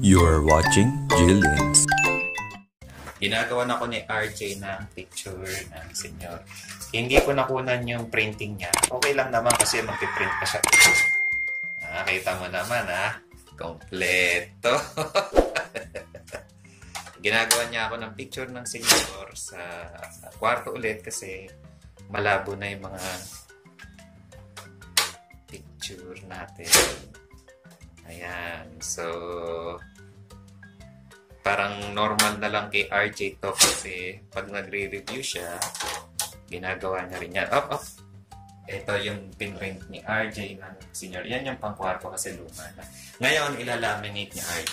You're watching Jillian's. Ginagawa na ko ni RJ ng picture ng senyor. Hindi ko nakunan yung printing niya. Okay lang naman kasi magpiprint pa siya. Nakakita mo naman kompleto. Ginagawa niya ako ng picture ng senyor sa kwarto ulit kasi malabo na yung mga picture natin. Ayan. So, parang normal na lang kay RJ to kasi pag nagre-review siya, ginagawa niya rin yan. Ito yung pinrint ni RJ ng senior. Yan yung pangkwarto kasi luma na. Ngayon, ilalaminate ni RJ.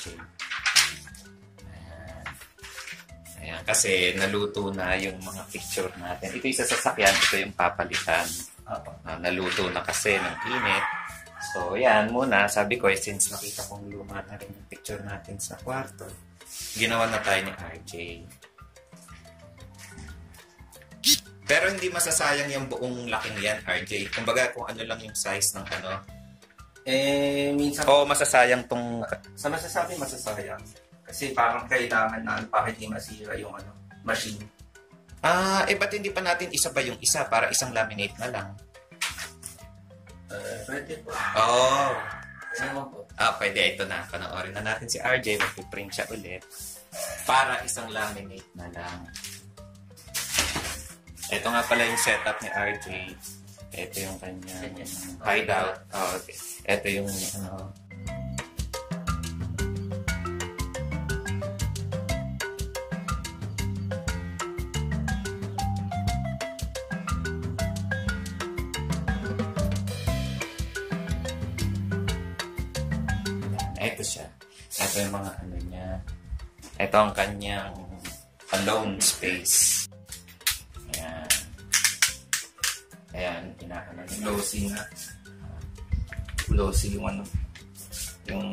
Ayan. Kasi naluto na yung mga picture natin. Ito yung sasakyan, ito yung papalitan. Naluto na kasi ng init. So, yan muna. Sabi ko, since nakita kong luma na rin yung picture natin sa kwarto, ginawa na tayo ni RJ. Pero hindi masasayang yung buong laking yan, RJ. Kumbaga, kung ano lang yung size ng ano. Minsan... masasayang tong... Sa masasabi, masasayang. Kasi parang kailangan na para hindi masira yung machine. Ba't hindi pa natin isa ba yung isa para isang laminate na lang? Pwede po. Pwede. Ito na. Panoorin na natin si RJ. Mag-print siya ulit. Para isang laminate na lang. Ito nga pala yung setup ni RJ. Ito yung kanyang hideout. Okay. Ito yung ito siya. Ito yung mga niya. Ito ang kanyang alone space. Ayan. Ayan, kinakano niya. Glossy na. Glossy yung yung...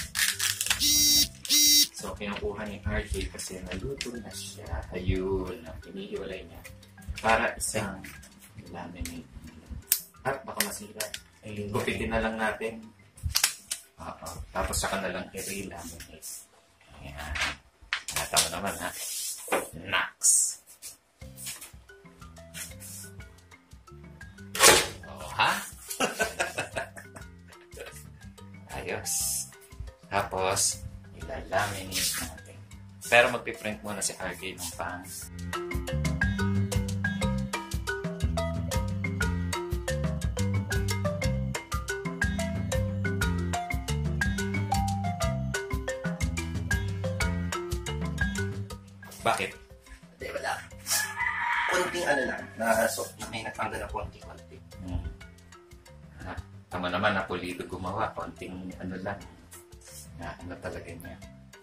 So, kinukuha ni RJ kasi naluto na siya. Ayun, iniiwalay niya. Para isang laminate. At baka masira. Gupitin na lang natin. Tapos saka na lang i-laminate. Ayan. Nakata mo naman Nax. Ayos. Tapos, ilalaminate natin. Pero magpiprint muna si RJ ng pang. Bakit? Hindi, wala. Konting lang. May natanggal na konting-konting. Tama naman, napulido gumawa. Konting lang. Talaga niya.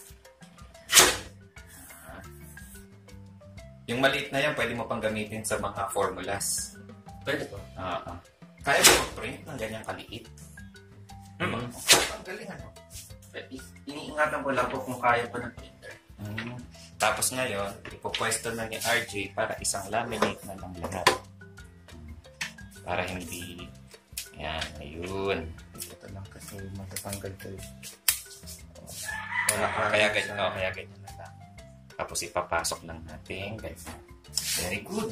Yung maliit na yan, pwede mo pang gamitin sa mga formulas. Pwede po. Kaya mo mag-print ng ganyang kaliit. Ang galing Iniingatan ko lang po kung kaya po ng printer. Tapos ngayon, ipopwesto na ni RJ para isang laminate na lang lahat. Para hindi... Yan, ayun. Ito lang kasi matatanggal ko. Kaya ganyan na lang. Tapos ipapasok lang natin. Ganyan. Very good.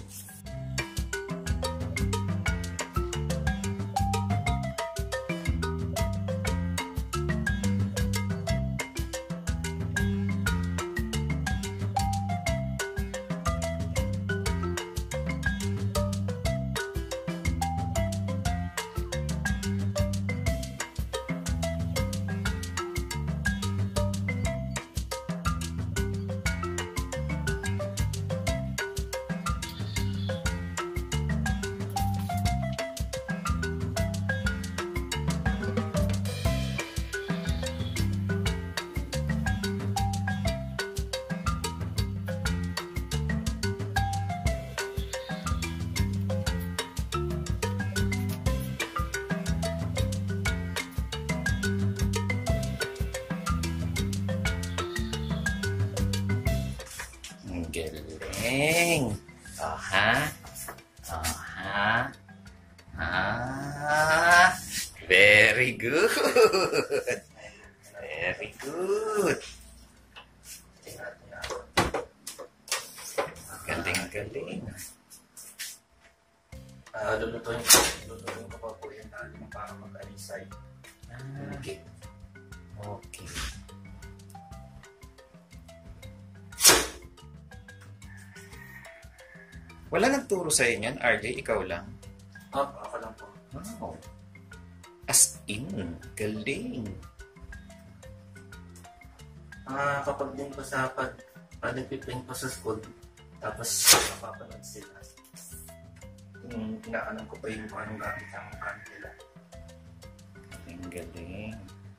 Galing. Very good. Very good. Galing. Lulutuin ko pa po yan natin para mag-alisay. Okay. Okay. Wala nagturo sa inyo, RJ? Ikaw lang? Ako lang po. Wow. As in, galing. Kapag din po sa nagpiprint po sa school, tapos napapanood sila. Inaalam ko pa yung anong gamit ang kanila. Galing, galing.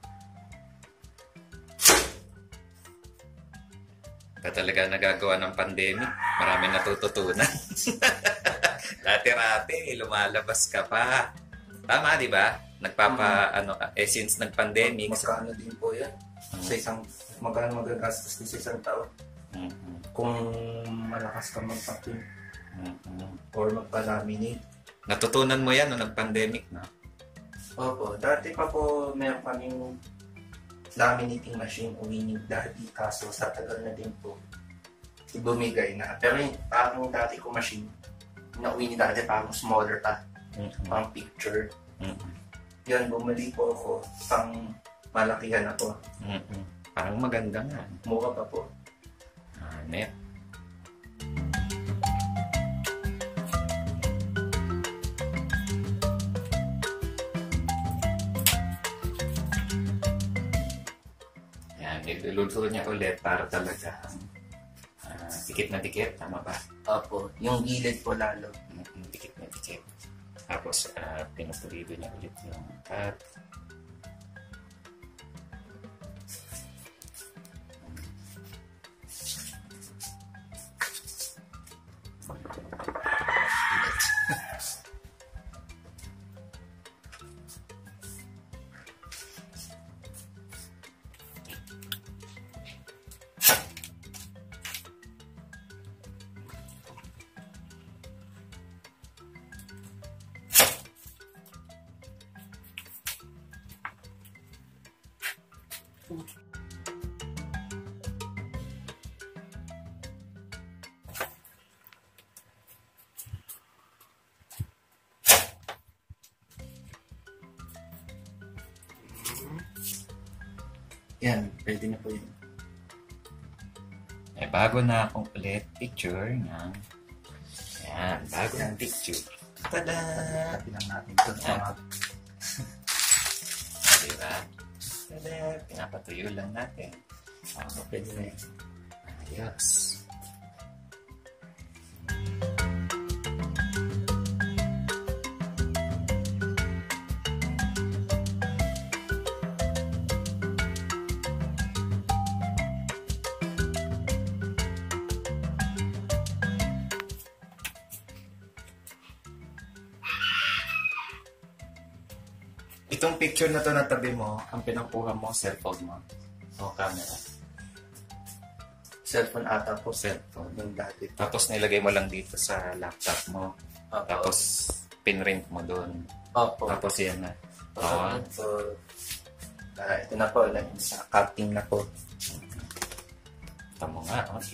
Ka talaga nagagawa ng pandemic. Marami natututunan. Dati-rati, lumalabas ka pa. Tama, di ba? Ano ka, since nag-pandemic. Magkano din po yan? Sa magkano magagastos din sa isang taon? Kung malakas ka magpa-print or magpa-laminate. Natutunan mo yan nung nag-pandemic, no? Opo. Dati pa po meron kaming laminating machine uwinig dati, kaso sa tagal na din po bumigay na. Pero yung parang dati ko machine na uwinig dati parang smaller pa, pang picture. Yan, bumali po ako pang malakihan ako. Parang maganda nga. Mura pa po. Net. Iluluto niya ulit para talaga dikit na dikit, tama ba? Opo, yung gilid po lalo. Dikit na dikit. Tapos pinupulido niya ulit yung cut. Yan, pwede na po yun. Bago na akong ulit picture ng bago ng picture. Tada! Happy lang natin ito. Diba? Tada! Pinapatuyo lang natin. Pwede na yun. Ayos. Itong picture na to na tabi mo, ang pinakuha mo, cellphone mo o camera? Cellphone ata po. Cellphone. Yung dati. Tapos nilagay mo lang dito sa laptop mo. Opo. Tapos pinrint mo doon. Opo. Tapos yan na. So, ito na po. Sa cutting na po. Tama nga. Oh.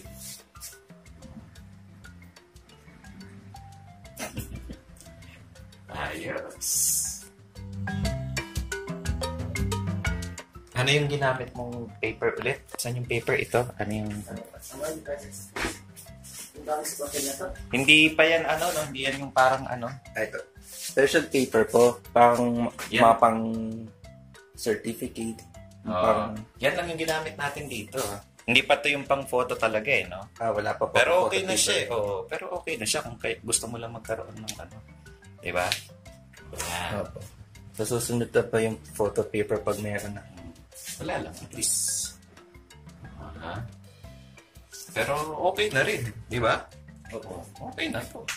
Ayos. Ano yung ginamit mong paper ulit? Saan yung paper ito? Ano yung... Hindi pa yan no? Hindi yan yung parang Ito. Special paper po. Pang Yan. mapang certificate. Pang, yan lang yung ginamit natin dito. Hindi pa to yung pang photo talaga no? wala pa po. Pero okay photo na paper. siya. Pero okay na siya kung gusto mo lang magkaroon ng Diba? Yan. Opo. So, susunod na pa yung photo paper pag meron na. Wala lang, at least. Pero okay na rin, di ba? Opo. Okay na to.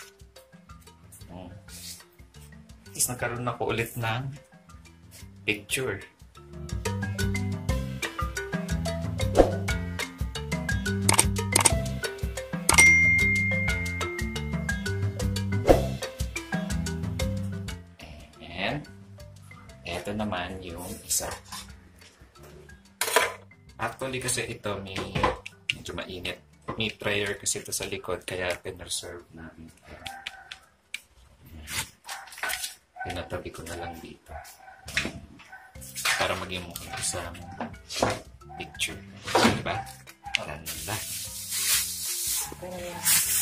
At least nagkaroon ako ulit ng picture. And eto naman yung isa. Actually kasi ito medyo mainit. Meat fryer kasi ito sa likod, kaya pinreserve namin. Pinatabi ko na lang dito. Para maging mukhang isang picture. Diba? Ganda. Okay na yan.